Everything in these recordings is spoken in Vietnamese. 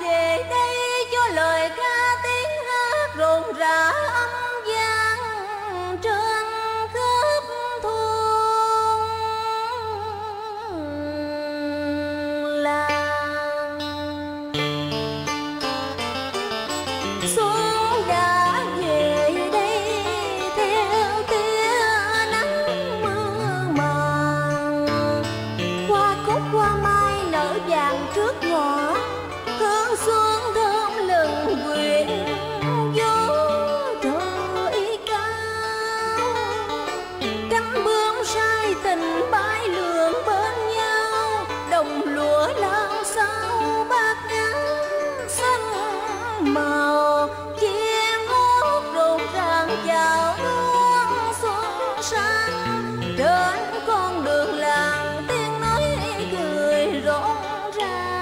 về đây cho lời ca tiếng hát rộn rã âm vang trên khắp thôn làng. Xuân đã về đây theo tia nắng mưa màng, hoa cúc hoa mai nở vàng trước ngõ, hương xuân thơm lừng quyện vô trời cao. Cánh bướm sai tình bay lượn bên nhau, đồng lúa lao sao bát ngát xanh màu, chim hót rộn ràng chào đón xuân sang. Trên con đường làng tiếng nói cười rộn ràng.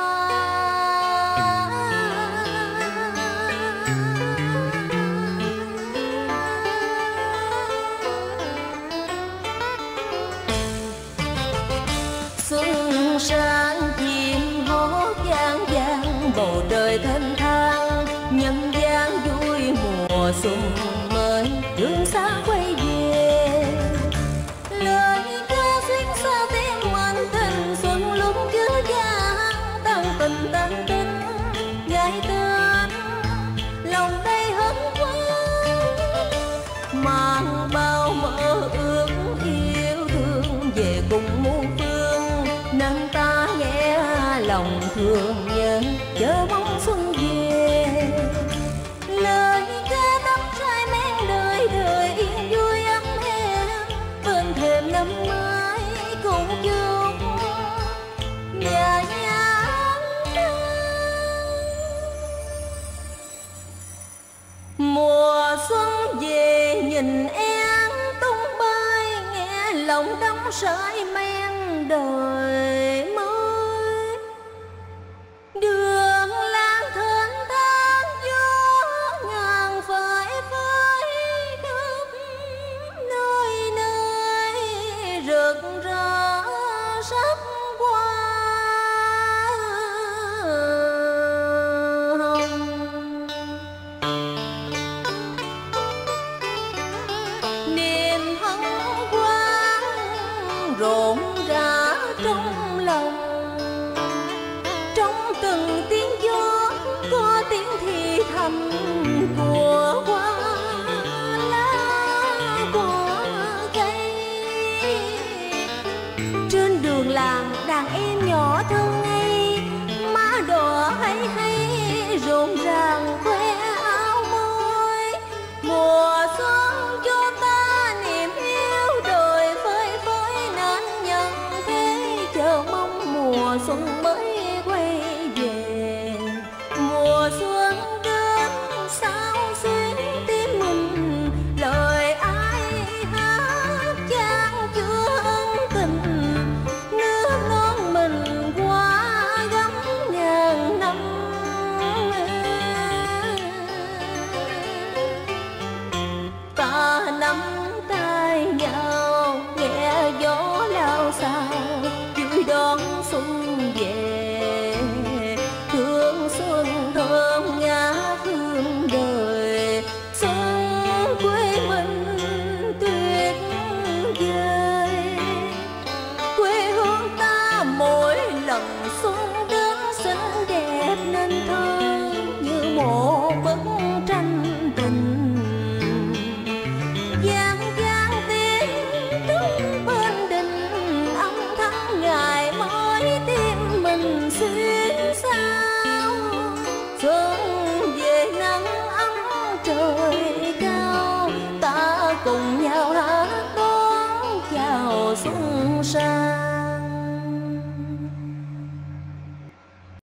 Xuân sang chim hót vang vang, bầu trời thanh thang nhân gian vui mùa xuân mới đường xa quay về. Lời ca xuyên xa tiếng mình tình xuân lúc chưa vang, tăng tình ngày tên lòng đây hân hoan, mang bao mơ ước yêu thương về cùng muôn phương, nâng ta nghe lòng thương nhớ chờ mong xuân về. Lời ca đắm trai men đời đời yên vui ấm êm, bên thềm năm mới cùng chung nhà nhà ấm. Mùa xuân về nhìn em tung bay, nghe lòng đắm say men đời mới. Đường làng thênh thang gió ngàn phơi phới khắp nơi nơi, rực rỡ sắp qua hồng. Niềm hân hoan rộn rã trong lòng, trong từng tiếng gió có tiếng thì thầm của hoa lá của cây. Trên đường làng đàn em nhỏ thơ ngây, má đỏ hay hay rộn ràng khoe áo môi. Mùa xuân cho ta niềm yêu đời phơi phới, nên nhận thế chờ mong mùa xuân mới quay về. Mùa xuân đến sao xuyến tim mình, lời ai hát chan chứa ân tình, nước non mình qua gấm ngàn năm. Ta nắm tay nhau nghe gió lao sao, vui đón xuân về. Hương xuân thơm ngát hương đời, xuân quê mình tuyệt vời. Quê hương ta mỗi lần xuân đến xinh đẹp nên thơ như một bức tranh tình. Giang giang tiếng trống bên đình, âm thanh ngày mới tim mình xuyên sao. Xuân về nắng ấm trời cao, ta cùng nhau hát đón chào xuân sang.